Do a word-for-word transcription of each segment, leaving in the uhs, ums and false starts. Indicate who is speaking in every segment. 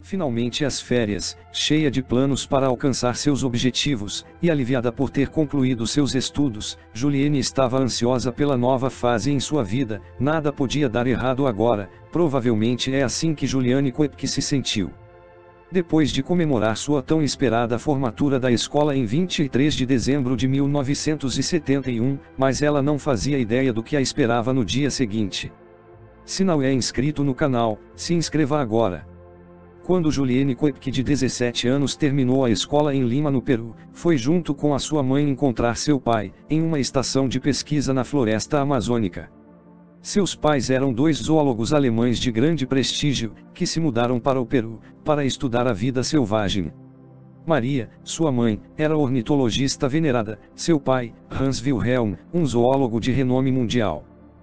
Speaker 1: Finalmente as férias, cheia de planos para alcançar seus objetivos, e aliviada por ter concluído seus estudos, Juliane estava ansiosa pela nova fase em sua vida. Nada podia dar errado agora. Provavelmente é assim que Juliane Koepke se sentiu. Depois de comemorar sua tão esperada formatura da escola em vinte e três de dezembro de mil novecentos e setenta e um, mas ela não fazia ideia do que a esperava no dia seguinte. Se não é inscrito no canal, se inscreva agora. Quando Juliane Koepke, de dezessete anos, terminou a escola em Lima, no Peru, foi junto com a sua mãe encontrar seu pai, em uma estação de pesquisa na floresta amazônica. Seus pais eram dois zoólogos alemães de grande prestígio, que se mudaram para o Peru, para estudar a vida selvagem. Maria, sua mãe, era ornitologista venerada, seu pai, Hans Wilhelm, um zoólogo de renome mundial.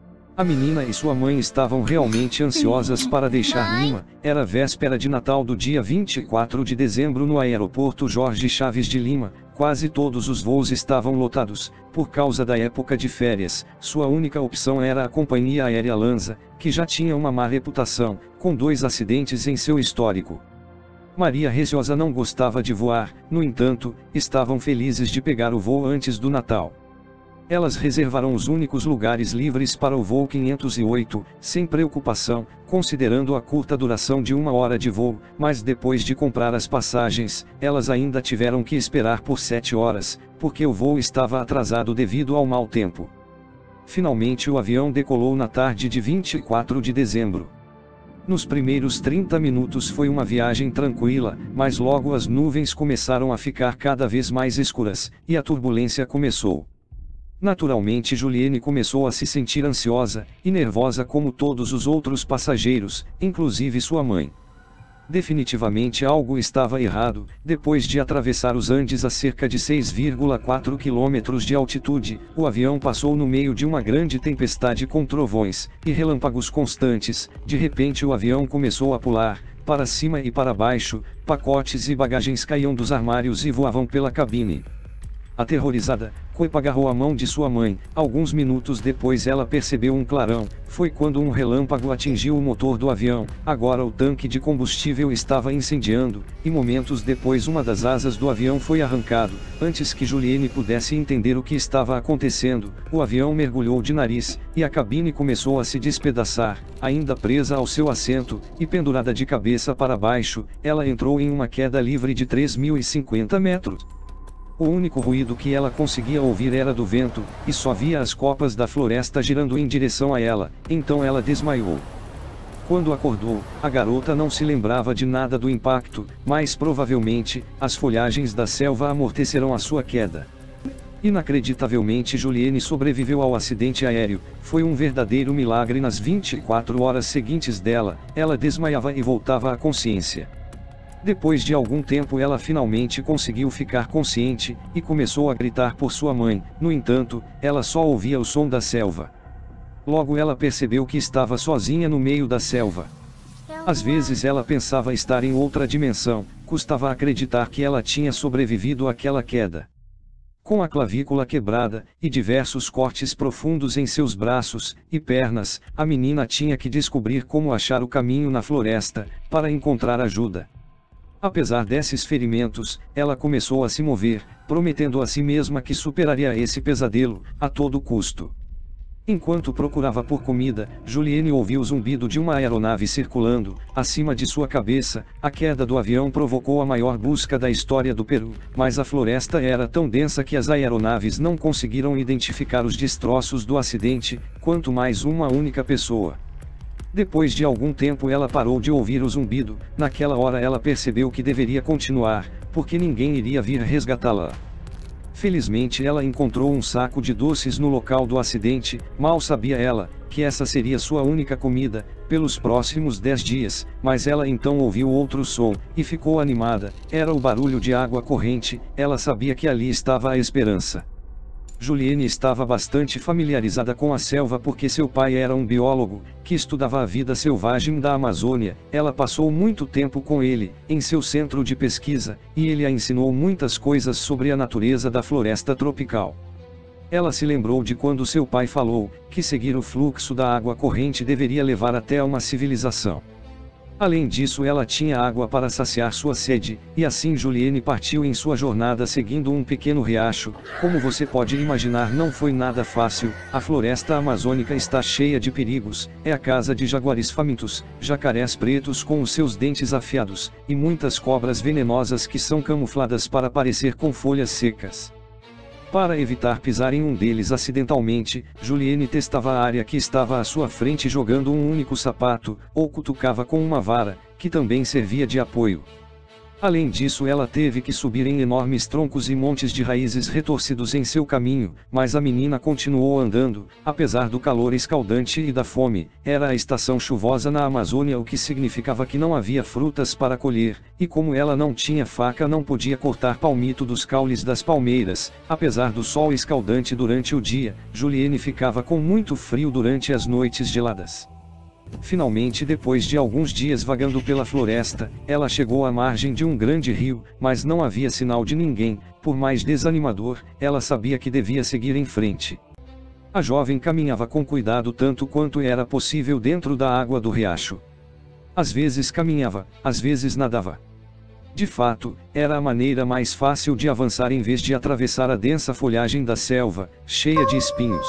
Speaker 1: A menina e sua mãe estavam realmente ansiosas para deixar Lima. Era véspera de Natal do dia vinte e quatro de dezembro no aeroporto Jorge Chaves de Lima. Quase todos os voos estavam lotados. Por causa da época de férias, sua única opção era a companhia aérea Lanza, que já tinha uma má reputação, com dois acidentes em seu histórico. Maria receosa não gostava de voar, no entanto, estavam felizes de pegar o voo antes do Natal. Elas reservaram os únicos lugares livres para o voo quinhentos e oito, sem preocupação, considerando a curta duração de uma hora de voo, mas depois de comprar as passagens, elas ainda tiveram que esperar por sete horas, porque o voo estava atrasado devido ao mau tempo. Finalmente o avião decolou na tarde de vinte e quatro de dezembro. Nos primeiros trinta minutos foi uma viagem tranquila, mas logo as nuvens começaram a ficar cada vez mais escuras, e a turbulência começou. Naturalmente Juliane começou a se sentir ansiosa e nervosa como todos os outros passageiros, inclusive sua mãe. Definitivamente algo estava errado. Depois de atravessar os Andes a cerca de seis vírgula quatro quilômetros de altitude, o avião passou no meio de uma grande tempestade com trovões e relâmpagos constantes. De repente o avião começou a pular, para cima e para baixo, pacotes e bagagens caíam dos armários e voavam pela cabine. Aterrorizada, Koepke agarrou a mão de sua mãe. Alguns minutos depois ela percebeu um clarão. Foi quando um relâmpago atingiu o motor do avião. Agora o tanque de combustível estava incendiando, e momentos depois uma das asas do avião foi arrancado. Antes que Juliane pudesse entender o que estava acontecendo, o avião mergulhou de nariz, e a cabine começou a se despedaçar. Ainda presa ao seu assento, e pendurada de cabeça para baixo, ela entrou em uma queda livre de três mil e cinquenta metros. O único ruído que ela conseguia ouvir era do vento, e só via as copas da floresta girando em direção a ela. Então ela desmaiou. Quando acordou, a garota não se lembrava de nada do impacto, mas provavelmente, as folhagens da selva amorteceram a sua queda. Inacreditavelmente Juliane sobreviveu ao acidente aéreo. Foi um verdadeiro milagre. Nas vinte e quatro horas seguintes dela, ela desmaiava e voltava à consciência. Depois de algum tempo ela finalmente conseguiu ficar consciente, e começou a gritar por sua mãe. No entanto, ela só ouvia o som da selva. Logo ela percebeu que estava sozinha no meio da selva. Às vezes ela pensava estar em outra dimensão. Custava acreditar que ela tinha sobrevivido àquela queda. Com a clavícula quebrada, e diversos cortes profundos em seus braços e pernas, a menina tinha que descobrir como achar o caminho na floresta, para encontrar ajuda. Apesar desses ferimentos, ela começou a se mover, prometendo a si mesma que superaria esse pesadelo, a todo custo. Enquanto procurava por comida, Juliane ouviu o zumbido de uma aeronave circulando acima de sua cabeça. A queda do avião provocou a maior busca da história do Peru, mas a floresta era tão densa que as aeronaves não conseguiram identificar os destroços do acidente, quanto mais uma única pessoa. Depois de algum tempo ela parou de ouvir o zumbido. Naquela hora ela percebeu que deveria continuar, porque ninguém iria vir resgatá-la. Felizmente ela encontrou um saco de doces no local do acidente. Mal sabia ela, que essa seria sua única comida, pelos próximos dez dias, mas ela então ouviu outro som, e ficou animada. Era o barulho de água corrente. Ela sabia que ali estava a esperança. Juliane estava bastante familiarizada com a selva porque seu pai era um biólogo, que estudava a vida selvagem da Amazônia. Ela passou muito tempo com ele, em seu centro de pesquisa, e ele a ensinou muitas coisas sobre a natureza da floresta tropical. Ela se lembrou de quando seu pai falou, que seguir o fluxo da água corrente deveria levar até a uma civilização. Além disso, ela tinha água para saciar sua sede, e assim Juliane partiu em sua jornada seguindo um pequeno riacho. Como você pode imaginar, não foi nada fácil. A floresta amazônica está cheia de perigos, é a casa de jaguares famintos, jacarés pretos com os seus dentes afiados, e muitas cobras venenosas que são camufladas para parecer com folhas secas. Para evitar pisar em um deles acidentalmente, Juliane testava a área que estava à sua frente jogando um único sapato, ou cutucava com uma vara, que também servia de apoio. Além disso, ela teve que subir em enormes troncos e montes de raízes retorcidos em seu caminho, mas a menina continuou andando, apesar do calor escaldante e da fome. Era a estação chuvosa na Amazônia, o que significava que não havia frutas para colher, e como ela não tinha faca, não podia cortar palmito dos caules das palmeiras. Apesar do sol escaldante durante o dia, Juliane ficava com muito frio durante as noites geladas. Finalmente, depois de alguns dias vagando pela floresta, ela chegou à margem de um grande rio, mas não havia sinal de ninguém. Por mais desanimador, ela sabia que devia seguir em frente. A jovem caminhava com cuidado tanto quanto era possível dentro da água do riacho. Às vezes caminhava, às vezes nadava. De fato, era a maneira mais fácil de avançar em vez de atravessar a densa folhagem da selva, cheia de espinhos.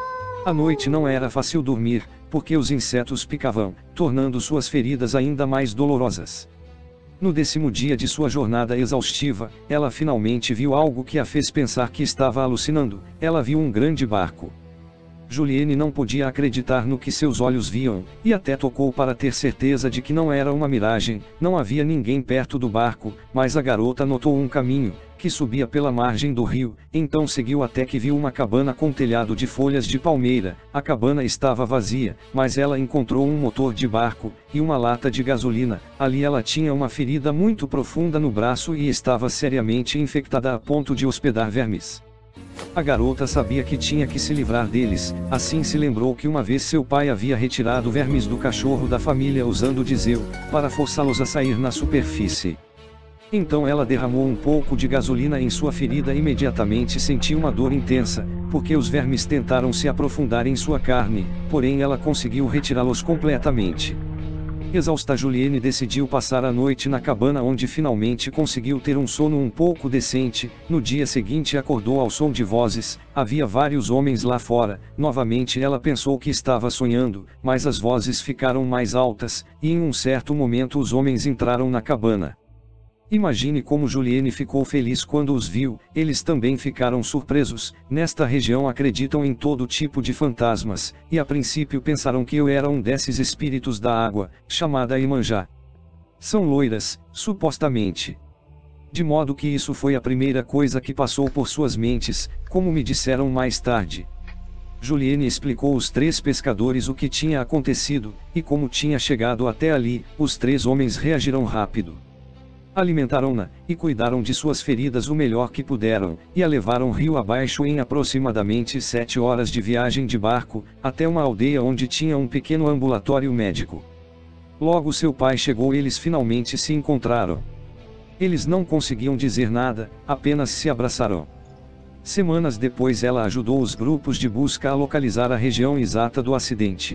Speaker 1: À noite não era fácil dormir, porque os insetos picavam, tornando suas feridas ainda mais dolorosas. No décimo dia de sua jornada exaustiva, ela finalmente viu algo que a fez pensar que estava alucinando. Ela viu um grande barco. Juliane não podia acreditar no que seus olhos viam, e até tocou para ter certeza de que não era uma miragem. Não havia ninguém perto do barco, mas a garota notou um caminho, que subia pela margem do rio. Então seguiu até que viu uma cabana com telhado de folhas de palmeira. A cabana estava vazia, mas ela encontrou um motor de barco, e uma lata de gasolina. Ali ela tinha uma ferida muito profunda no braço e estava seriamente infectada a ponto de hospedar vermes. A garota sabia que tinha que se livrar deles, assim se lembrou que uma vez seu pai havia retirado vermes do cachorro da família usando diesel, para forçá-los a sair na superfície. Então ela derramou um pouco de gasolina em sua ferida e imediatamente sentiu uma dor intensa, porque os vermes tentaram se aprofundar em sua carne, porém ela conseguiu retirá-los completamente. Exausta, Juliane decidiu passar a noite na cabana, onde finalmente conseguiu ter um sono um pouco decente. No dia seguinte acordou ao som de vozes. Havia vários homens lá fora. Novamente ela pensou que estava sonhando, mas as vozes ficaram mais altas, e em um certo momento os homens entraram na cabana. Imagine como Juliane ficou feliz quando os viu. Eles também ficaram surpresos. Nesta região acreditam em todo tipo de fantasmas, e a princípio pensaram que eu era um desses espíritos da água, chamada Iemanjá. São loiras, supostamente. De modo que isso foi a primeira coisa que passou por suas mentes, como me disseram mais tarde. Juliane explicou aos três pescadores o que tinha acontecido, e como tinha chegado até ali. Os três homens reagiram rápido. Alimentaram-na, e cuidaram de suas feridas o melhor que puderam, e a levaram rio abaixo em aproximadamente sete horas de viagem de barco, até uma aldeia onde tinha um pequeno ambulatório médico. Logo seu pai chegou e eles finalmente se encontraram. Eles não conseguiam dizer nada, apenas se abraçaram. Semanas depois ela ajudou os grupos de busca a localizar a região exata do acidente.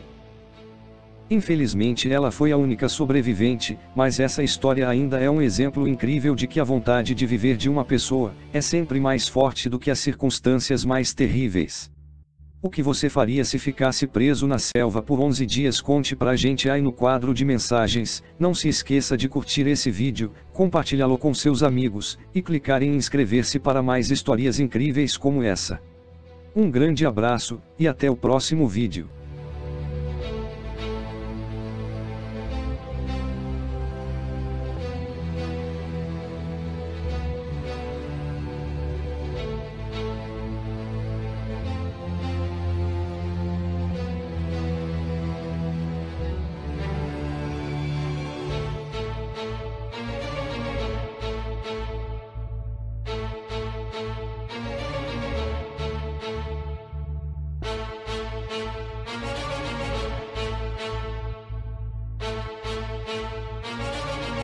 Speaker 1: Infelizmente ela foi a única sobrevivente, mas essa história ainda é um exemplo incrível de que a vontade de viver de uma pessoa é sempre mais forte do que as circunstâncias mais terríveis. O que você faria se ficasse preso na selva por onze dias? Conte pra gente aí no quadro de mensagens. Não se esqueça de curtir esse vídeo, compartilhá-lo com seus amigos, e clicar em inscrever-se para mais histórias incríveis como essa. Um grande abraço, e até o próximo vídeo.